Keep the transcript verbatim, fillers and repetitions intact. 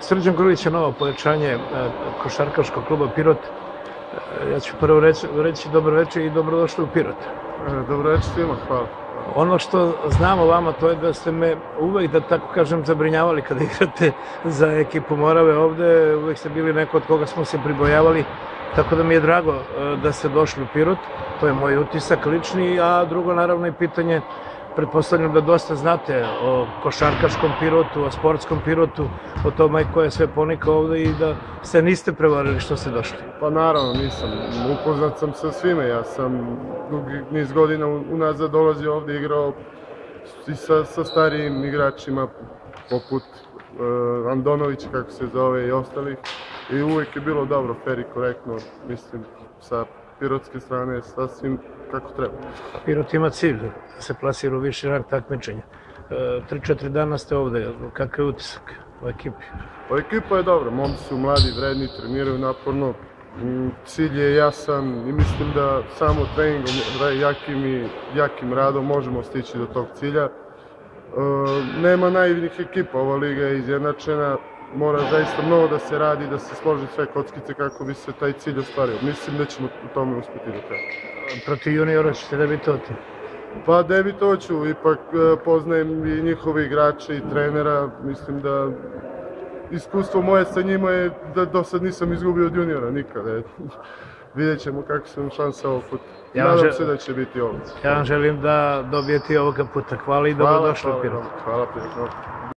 Srđan Grujić je novo pojačanje košarkaškog kluba Pirot. Ja ću prvo reći dobro večer i dobrodošli u Pirot. Dobro večer svima, hvala. Ono što znam o vama, to je da ste me uvek, da tako kažem, zabrinjavali kada igrate za ekipu Morave ovde. Uvek ste bili neko od koga smo se pribojavali, tako da mi je drago da ste došli u Pirot. To je moj utisak lični, a drugo naravno i pitanje, pretpostavljam da dosta znate o košarkaškom Pirotu, o sportskom Pirotu, o tome ko je sve ponikao ovde i da se niste prevarili što ste došli. Pa naravno nisam, upoznat sam sa svime, ja sam dugi niz godina unazad dolazio ovde, igrao i sa, sa starijim igračima poput uh, Andonovića, kako se zove, i ostalih, i uvek je bilo dobro, fer i korektno, mislim, sa pirotske strane, sasvim kako treba. Pirot ima cilj da se plasira u viši rang takmičenja. Tri, četiri dana ste ovde, kakav je utisak o ekipi? O ekipa je dobra, momci su mladi, vredni, treniraju naporno, cilj je jasan i mislim da samo treningom, jakim i jakim radom možemo stići do tog cilja. Nema naivnih ekipa, ova liga je izjednačena, mora zaista mnogo da se radi, da se složi sve kockice kako bi se taj cilj ostvario. Mislim da ćemo u tome uspeti do kraja. Protiv juniora ćete debitovati? Pa debitoću, ipak poznajem i njihove igrače i trenera, mislim da iskustvo moje sa njima je da do sad nisam izgubio od juniora nikada. Vidjet ćemo kako sam šansa ovog puta. Nadam se da će biti ovo. Ja vam želim da dobijete i ovoga puta. Hvala i dobrodošli u Pirot. Hvala, hvala.